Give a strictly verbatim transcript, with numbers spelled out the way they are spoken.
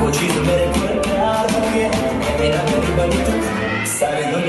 वो चीज मेरे को प्यार हो गया, मेरा कभी बनी तू सारी दुनिया